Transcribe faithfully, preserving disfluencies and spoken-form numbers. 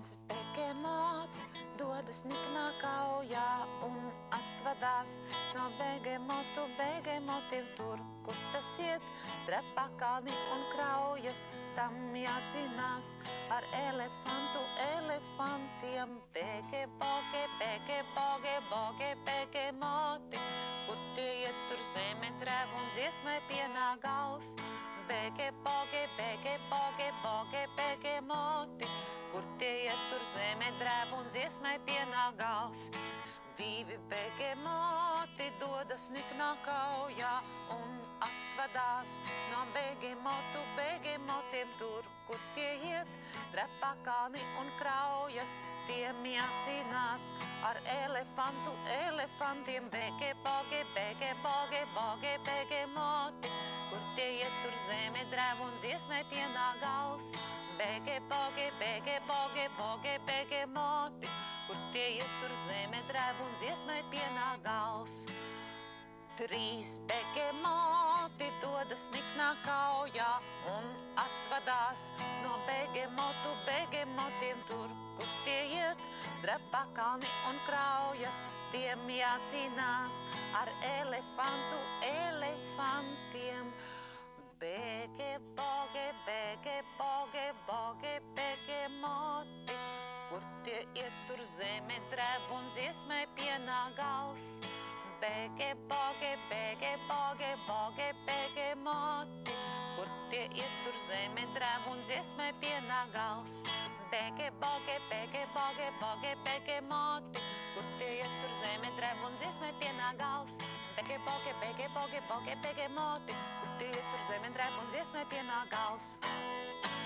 Trīs begemots dodas niknā kaujā un atvadās no begemotu begemotiem tur, kur tas iet, trepakalni un kraujas, tam jācīnās ar elefantu elefantiem. Bege, boge, bege, boge, boge, begemoti, kur tie iet, tur zeme drēb un dziesmai pienā gals. Bege, boge, bege, boge, boge, begemoti, kur tie iet, tur zeme drēb un dziesmai pienā gals. Divi begemoti dodas niknā kaujā un atvadās no begemotu begemotiem tur, kur tie iet, trepakalni un kraujas, tiem jācīnās ar elefantu elefantiem. Bege, boge, bege, boge, boge, begemoti, kur tie iet, tur zeme drēb un dziesmai pienā gals. Bege, boge, bege, boge, boge, begemoti, kur tie iet, tur zeme drēb un dziesmai pienā gals. Trīs begemoti dodas niknā kaujā un atvadās no begemotu begemotiem tur, kur tie iet, trepakalni un kraujas, tiem jācīnās ar elefantu elefantiem. Bege, boge, bege, boge, boge, begemoti, kur tie iet, tur zeme drēb un dziesmai pienā gals. Bege, boge, bege, boge, boge, begemoti, kur tie iet, tur zeme drēb un dziesmai pienā gals. Bege, boge, bege, boge, boge, begemoti, kur tie iet, tur zeme drēb un dziesmai pienā gals. Bege, boge, bege, boge, boge, begemoti, kur tie iet, tur zeme drēb un dziesmai pienā gals.